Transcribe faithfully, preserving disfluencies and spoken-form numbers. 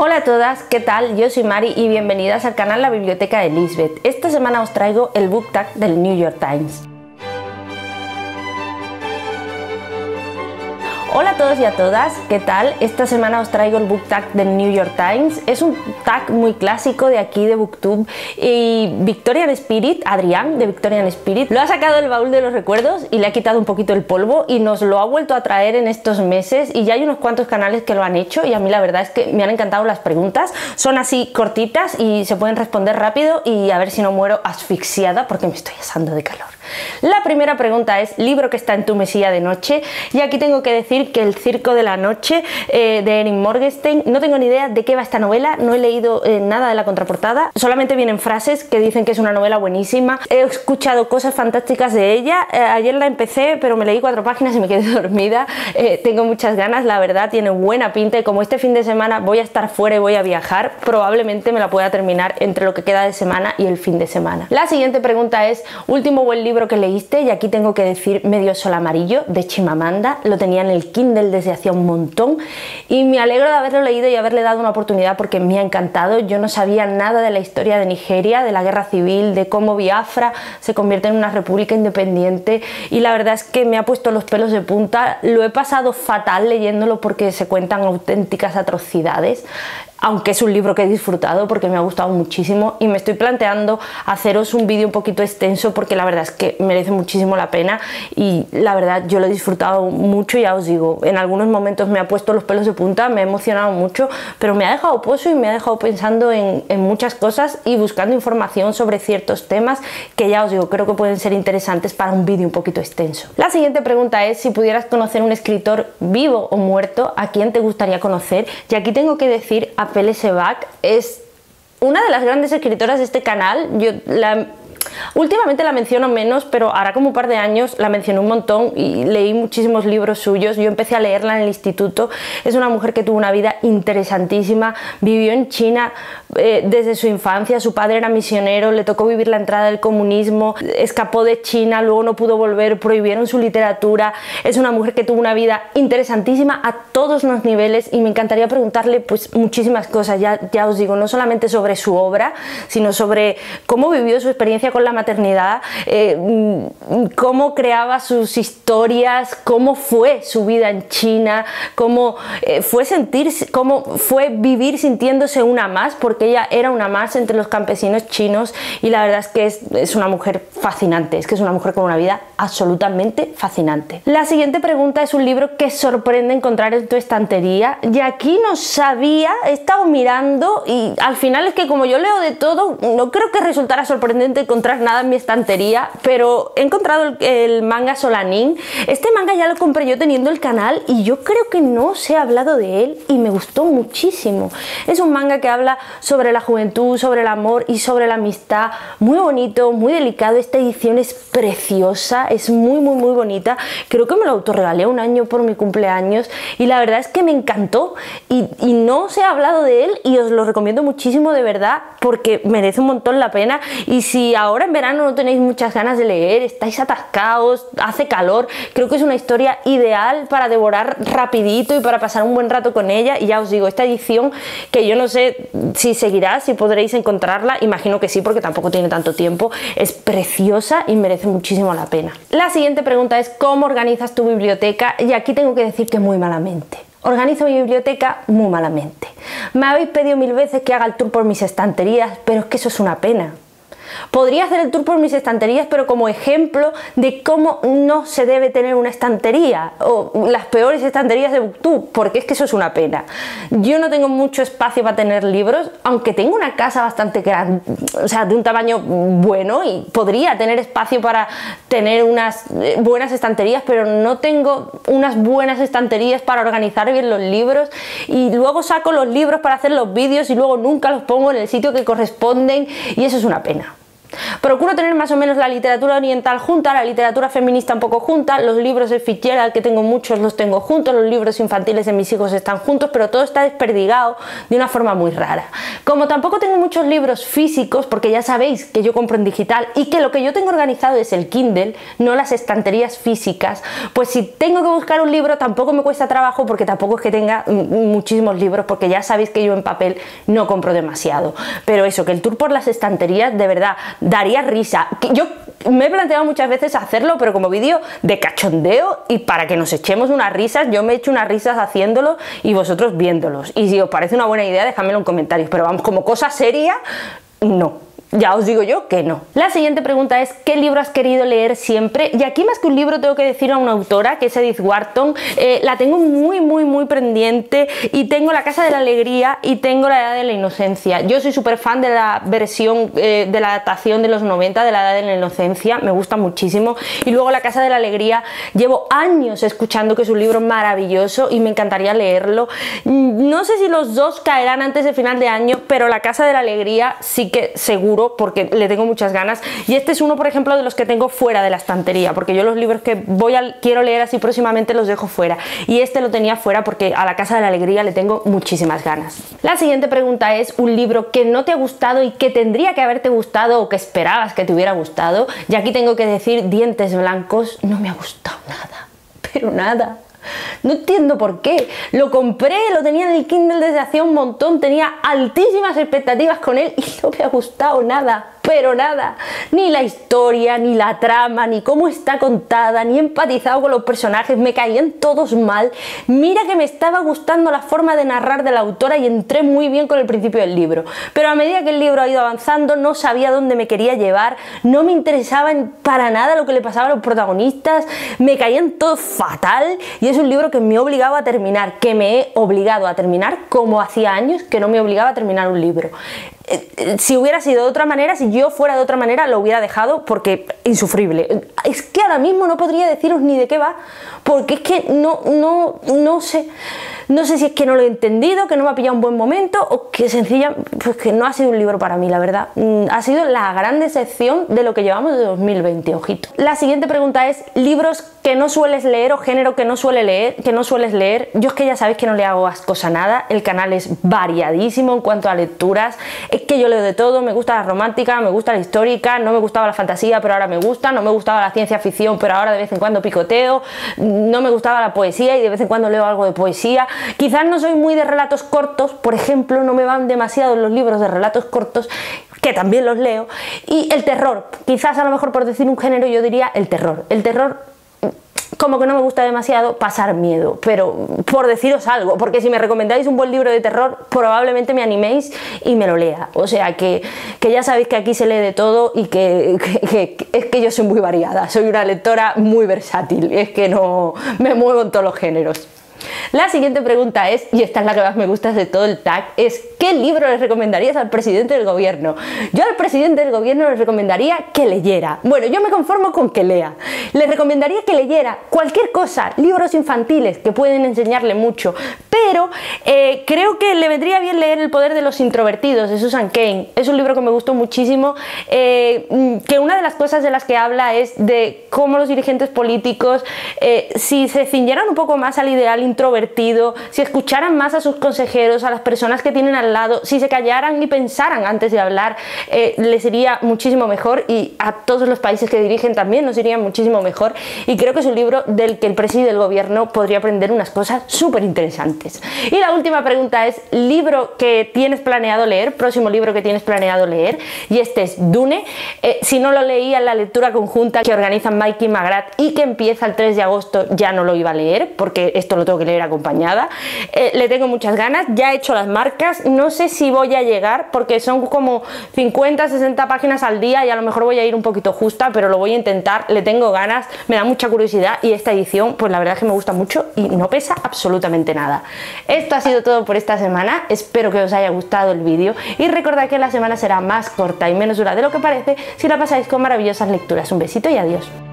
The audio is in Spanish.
Hola a todas, ¿qué tal? Yo soy Mari y bienvenidas al canal La Biblioteca de Lisbeth. Esta semana os traigo el book tag del New York Times. Hola a todos y a todas, ¿qué tal? Esta semana os traigo el book tag del New York Times. Es un tag muy clásico de aquí de Booktube y Victorian Spirit, Adrián de Victorian Spirit, lo ha sacado del baúl de los recuerdos y le ha quitado un poquito el polvo y nos lo ha vuelto a traer en estos meses, y ya hay unos cuantos canales que lo han hecho y a mí la verdad es que me han encantado las preguntas. Son así cortitas y se pueden responder rápido, y a ver si no muero asfixiada porque me estoy asando de calor. La primera pregunta es: libro que está en tu mesilla de noche, y aquí tengo que decir que El Circo de la Noche eh, de Erin Morgenstern. No tengo ni idea de qué va esta novela, no he leído eh, nada de la contraportada, solamente vienen frases que dicen que es una novela buenísima. He escuchado cosas fantásticas de ella. eh, ayer la empecé pero me leí cuatro páginas y me quedé dormida. eh, tengo muchas ganas, la verdad, tiene buena pinta, y como este fin de semana voy a estar fuera y voy a viajar, probablemente me la pueda terminar entre lo que queda de semana y el fin de semana. La siguiente pregunta es: último buen libro que leíste, y aquí tengo que decir Medio Sol Amarillo de Chimamanda. Lo tenía en el Kindle desde hacía un montón y me alegro de haberlo leído y haberle dado una oportunidad porque me ha encantado. Yo no sabía nada de la historia de Nigeria, de la guerra civil, de cómo Biafra se convierte en una república independiente, y la verdad es que me ha puesto los pelos de punta. Lo he pasado fatal leyéndolo porque se cuentan auténticas atrocidades, aunque es un libro que he disfrutado porque me ha gustado muchísimo, y me estoy planteando haceros un vídeo un poquito extenso porque la verdad es que merece muchísimo la pena, y la verdad yo lo he disfrutado mucho. Ya os digo, en algunos momentos me ha puesto los pelos de punta, me ha emocionado mucho, pero me ha dejado pozo y me ha dejado pensando en, en muchas cosas y buscando información sobre ciertos temas que, ya os digo, creo que pueden ser interesantes para un vídeo un poquito extenso. La siguiente pregunta es: si pudieras conocer un escritor vivo o muerto, ¿a quién te gustaría conocer? Y aquí tengo que decir a Pele Sebag. Es una de las grandes escritoras de este canal. Yo la últimamente la menciono menos, pero hará como un par de años la mencioné un montón y leí muchísimos libros suyos. Yo empecé a leerla en el instituto. Es una mujer que tuvo una vida interesantísima, vivió en China eh, desde su infancia. Su padre era misionero, le tocó vivir la entrada del comunismo, escapó de China, luego no pudo volver, prohibieron su literatura. Es una mujer que tuvo una vida interesantísima a todos los niveles, y me encantaría preguntarle pues muchísimas cosas. Ya, ya os digo, no solamente sobre su obra, sino sobre cómo vivió su experiencia con la maternidad, eh, cómo creaba sus historias, cómo fue su vida en China, cómo eh, fue sentir, cómo fue vivir sintiéndose una más, porque ella era una más entre los campesinos chinos, y la verdad es que es, es una mujer fascinante, es que es una mujer con una vida absolutamente fascinante. La siguiente pregunta es: un libro que sorprende encontrar en tu estantería, y aquí no sabía, he estado mirando y al final es que como yo leo de todo, no creo que resultara sorprendente encontrar nada en mi estantería, pero he encontrado el, el manga Solanin. Este manga ya lo compré yo teniendo el canal y yo creo que no os he hablado de él y me gustó muchísimo. Es un manga que habla sobre la juventud, sobre el amor y sobre la amistad. Muy bonito, muy delicado. Esta edición es preciosa, es muy muy muy bonita. Creo que me lo autorregalé un año por mi cumpleaños y la verdad es que me encantó, y, y no os he hablado de él y os lo recomiendo muchísimo, de verdad, porque merece un montón la pena. Y si ahora Ahora en verano no tenéis muchas ganas de leer, estáis atascados, hace calor, creo que es una historia ideal para devorar rapidito y para pasar un buen rato con ella. Y ya os digo, esta edición, que yo no sé si seguirá, si podréis encontrarla, imagino que sí porque tampoco tiene tanto tiempo, es preciosa y merece muchísimo la pena. La siguiente pregunta es: ¿cómo organizas tu biblioteca? Y aquí tengo que decir que muy malamente. Organizo mi biblioteca muy malamente. Me habéis pedido mil veces que haga el tour por mis estanterías, pero es que eso es una pena. Podría hacer el tour por mis estanterías, pero como ejemplo de cómo no se debe tener una estantería, o las peores estanterías de Booktube, porque es que eso es una pena. Yo no tengo mucho espacio para tener libros, aunque tengo una casa bastante grande, o sea, de un tamaño bueno, y podría tener espacio para tener unas buenas estanterías, pero no tengo unas buenas estanterías para organizar bien los libros, y luego saco los libros para hacer los vídeos y luego nunca los pongo en el sitio que corresponden, y eso es una pena. Procuro tener más o menos la literatura oriental junta, la literatura feminista un poco junta, los libros de Fitzgerald, que tengo muchos, los tengo juntos, los libros infantiles de mis hijos están juntos, pero todo está desperdigado de una forma muy rara. Como tampoco tengo muchos libros físicos, porque ya sabéis que yo compro en digital y que lo que yo tengo organizado es el Kindle, no las estanterías físicas, pues si tengo que buscar un libro tampoco me cuesta trabajo, porque tampoco es que tenga muchísimos libros, porque ya sabéis que yo en papel no compro demasiado. Pero eso, que el tour por las estanterías de verdad daría risa. Yo me he planteado muchas veces hacerlo, pero como vídeo de cachondeo y para que nos echemos unas risas. Yo me he hecho unas risas haciéndolo y vosotros viéndolos. Y si os parece una buena idea, dejadmelo en comentarios. Pero vamos, como cosa seria, no. Ya os digo yo que no. La siguiente pregunta es: ¿qué libro has querido leer siempre? Y aquí más que un libro tengo que decir a una autora, que es Edith Wharton. Eh, la tengo muy muy muy pendiente, y tengo La Casa de la Alegría y tengo La Edad de la Inocencia. Yo soy súper fan de la versión eh, de la adaptación de los noventa de La Edad de la Inocencia, me gusta muchísimo. Y luego La Casa de la Alegría, llevo años escuchando que es un libro maravilloso y me encantaría leerlo. No sé si los dos caerán antes de final de año, pero La Casa de la Alegría sí que seguro, porque le tengo muchas ganas. Y este es uno, por ejemplo, de los que tengo fuera de la estantería, porque yo los libros que voy a quiero leer así próximamente los dejo fuera, y este lo tenía fuera porque a La Casa de la Alegría le tengo muchísimas ganas. La siguiente pregunta es: un libro que no te ha gustado y que tendría que haberte gustado o que esperabas que te hubiera gustado. Y aquí tengo que decir Dientes Blancos. No me ha gustado nada, pero nada. No entiendo por qué. Lo compré, lo tenía en el Kindle desde hacía un montón, tenía altísimas expectativas con él y no me ha gustado nada, pero nada. Ni la historia, ni la trama, ni cómo está contada, ni he empatizado con los personajes, me caían todos mal. Mira que me estaba gustando la forma de narrar de la autora y entré muy bien con el principio del libro, pero a medida que el libro ha ido avanzando no sabía dónde me quería llevar, no me interesaba para nada lo que le pasaba a los protagonistas, me caían todos fatal. Y es un libro que me obligaba a terminar, que me he obligado a terminar, como hacía años que no me obligaba a terminar un libro. Si hubiera sido de otra manera, si yo fuera de otra manera, lo hubiera dejado, porque insufrible. Es que ahora mismo no podría deciros ni de qué va, porque es que no, no, no sé, no sé si es que no lo he entendido, que no me ha pillado un buen momento, o que sencillamente, pues que no ha sido un libro para mí, la verdad. Ha sido la gran decepción de lo que llevamos de dos mil veinte, ojito. La siguiente pregunta es: libros que no sueles leer o género que no suele leer, que no sueles leer. Yo es que ya sabéis que no le hago ascos a nada, el canal es variadísimo en cuanto a lecturas. Es que yo leo de todo, me gusta la romántica, me gusta la histórica, no me gustaba la fantasía, pero ahora me gusta, no me gustaba la ciencia ficción, pero ahora de vez en cuando picoteo, no me gustaba la poesía y de vez en cuando leo algo de poesía. Quizás no soy muy de relatos cortos, por ejemplo, no me van demasiado los libros de relatos cortos, que también los leo. Y el terror, quizás a lo mejor por decir un género yo diría el terror. El terror como que no me gusta demasiado pasar miedo, pero por deciros algo, porque si me recomendáis un buen libro de terror probablemente me animéis y me lo lea. O sea que, que ya sabéis que aquí se lee de todo y que, que, que es que yo soy muy variada, soy una lectora muy versátil, es que no me muevo en todos los géneros. La siguiente pregunta es, y esta es la que más me gusta de todo el tag, es: ¿qué libro les recomendarías al presidente del gobierno? Yo al presidente del gobierno les recomendaría que leyera. Bueno, yo me conformo con que lea. Les recomendaría que leyera cualquier cosa, libros infantiles que pueden enseñarle mucho, pero eh, creo que le vendría bien leer El poder de los introvertidos, de Susan Cain. Es un libro que me gustó muchísimo, eh, que una de las cosas de las que habla es de cómo los dirigentes políticos, eh, si se ciñeran un poco más al ideal introvertido, si escucharan más a sus consejeros, a las personas que tienen al lado, si se callaran y pensaran antes de hablar, eh, les iría muchísimo mejor, y a todos los países que dirigen también nos iría muchísimo mejor. Y creo que es un libro del que el presidente del gobierno podría aprender unas cosas súper interesantes. Y la última pregunta es: libro que tienes planeado leer, próximo libro que tienes planeado leer, y este es Dune. Eh, si no lo leía en la lectura conjunta que organizan Mike y McGrath y que empieza el tres de agosto, ya no lo iba a leer, porque esto lo tengo que leer acompañada. Eh, le tengo muchas ganas, ya he hecho las marcas, no sé si voy a llegar porque son como cincuenta sesenta páginas al día y a lo mejor voy a ir un poquito justa, pero lo voy a intentar, le tengo ganas, me da mucha curiosidad, y esta edición pues la verdad es que me gusta mucho y no pesa absolutamente nada. Esto ha sido todo por esta semana, espero que os haya gustado el vídeo y recordad que la semana será más corta y menos dura de lo que parece si la pasáis con maravillosas lecturas. Un besito y adiós.